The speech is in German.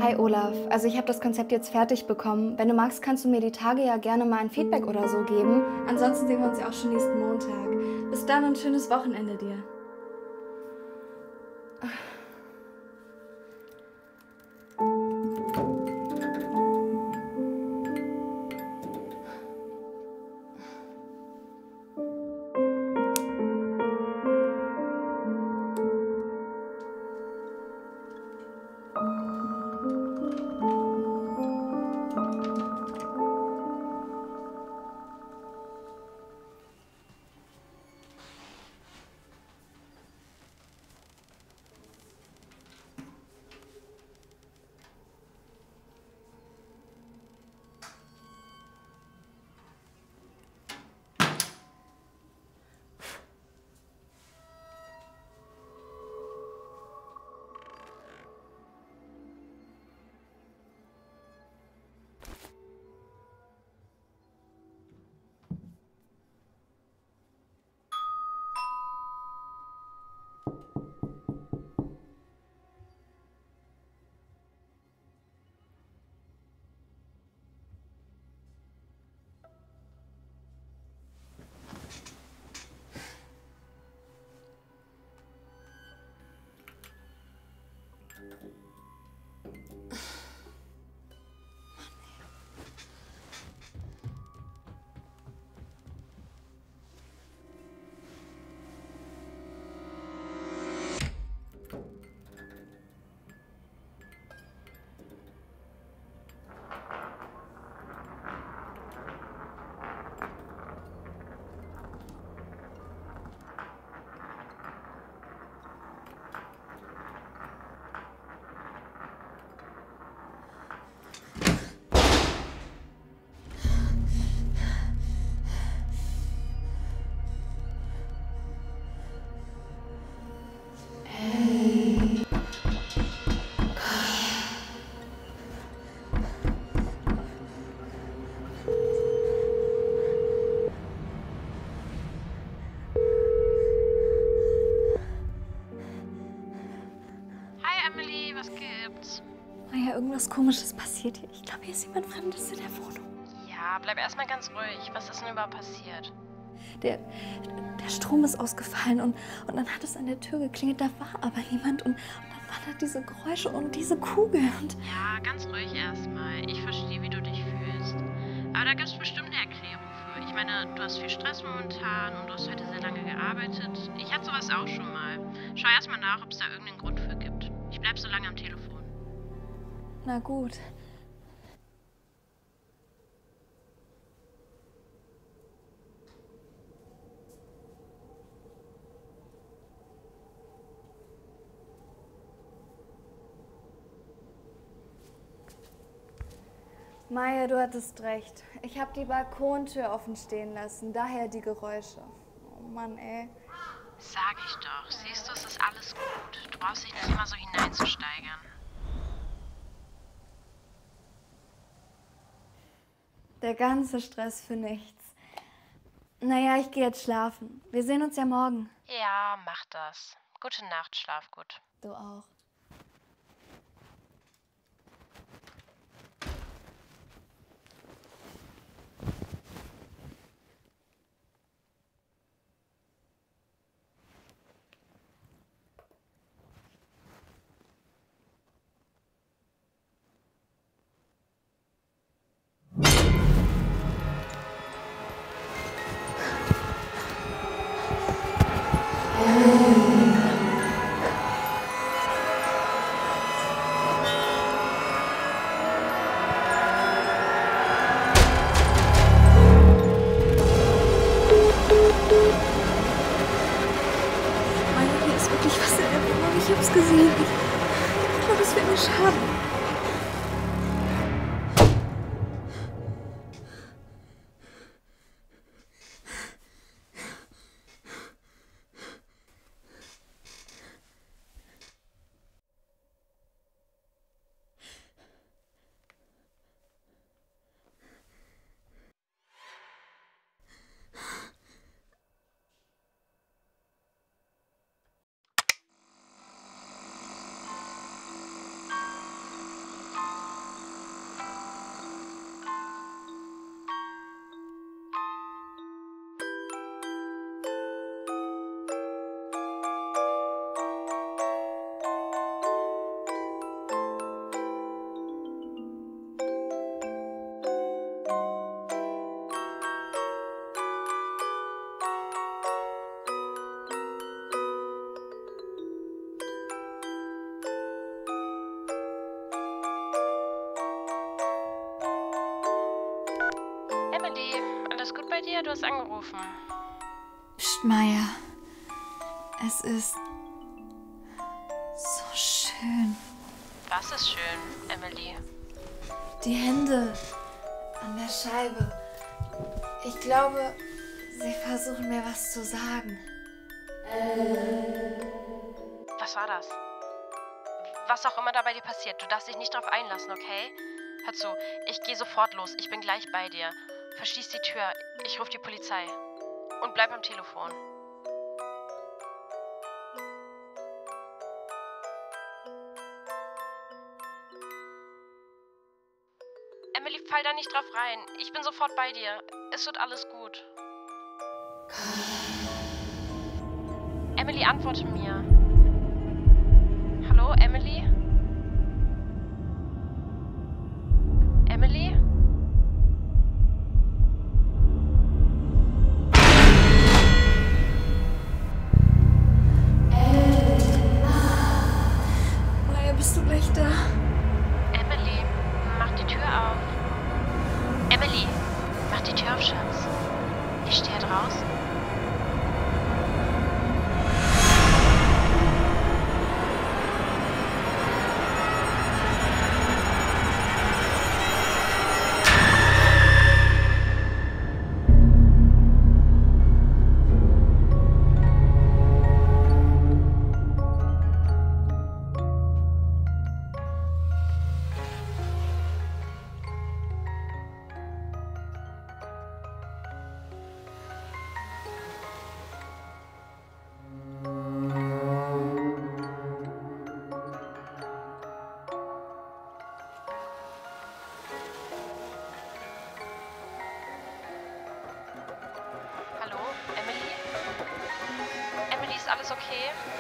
Hi Olaf, also ich habe das Konzept jetzt fertig bekommen. Wenn du magst, kannst du mir die Tage ja gerne mal ein Feedback oder so geben. Ansonsten sehen wir uns ja auch schon nächsten Montag. Bis dann und schönes Wochenende dir. Emily, was gibt's? Naja, irgendwas Komisches passiert hier. Ich glaube, hier ist jemand Fremdes in der Wohnung. Ja, bleib erstmal ganz ruhig. Was ist denn überhaupt passiert? Der Strom ist ausgefallen und dann hat es an der Tür geklingelt. Da war aber niemand und dann waren da diese Geräusche und diese Kugel und... Ja, ganz ruhig erstmal. Ich verstehe, wie du dich fühlst. Aber da gibt's bestimmt eine Erklärung für. Ich meine, du hast viel Stress momentan und du hast heute sehr lange gearbeitet. Ich hatte sowas auch schon mal. Schau erstmal nach, ob es da irgendeinen Grund für gibt. Ich bleib so lange am Telefon. Na gut. Maya, du hattest recht. Ich habe die Balkontür offen stehen lassen, daher die Geräusche. Oh Mann, ey. Sag ich doch. Siehst du, es ist alles gut. Du brauchst dich nicht immer so hineinzusteigern. Der ganze Stress für nichts. Naja, ich gehe jetzt schlafen. Wir sehen uns ja morgen. Ja, mach das. Gute Nacht, schlaf gut. Du auch. Maya, hier ist wirklich was in der Wohnung. Ich hab's gesehen. Ich glaube, es wird mir schaden. bei dir? Du hast angerufen. Psst, Maya. Es ist so schön. Was ist schön, Emily? Die Hände an der Scheibe. Ich glaube, sie versuchen mir was zu sagen. Was war das? Was auch immer da bei dir passiert, du darfst dich nicht drauf einlassen, okay? Hör zu, ich gehe sofort los. Ich bin gleich bei dir. Verschließ die Tür. Ich rufe die Polizei. Und bleib am Telefon. Emily, fall da nicht drauf rein. Ich bin sofort bei dir. Es wird alles gut. Emily, antworte mir. Hallo, Emily? Emily? Maya, bist du gleich da? Emily, mach die Tür auf. Emily, mach die Tür auf, Schatz. Ich stehe draußen. Hallo, Emily? Emily, ist alles okay?